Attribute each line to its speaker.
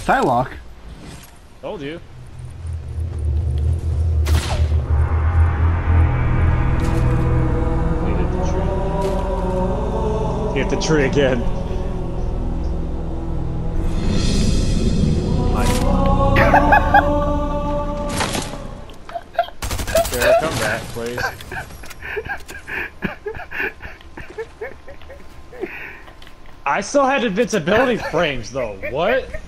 Speaker 1: Psylocke.
Speaker 2: Told you. He hit the tree. He hit the tree again. Sarah, come back, please. I still had invincibility frames though. What?